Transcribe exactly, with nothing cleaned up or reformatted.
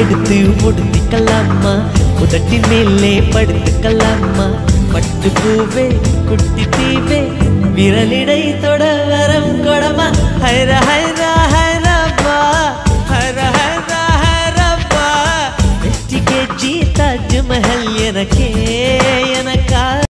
எடுத்து ஒடுத்திக்கலாமா உதட்டின் மேலே படுத்துக்கலாமா பட்டு பூவே குட்டி தீவே விரலிடை தொட வரம் கொடமா ஹைர ஹைர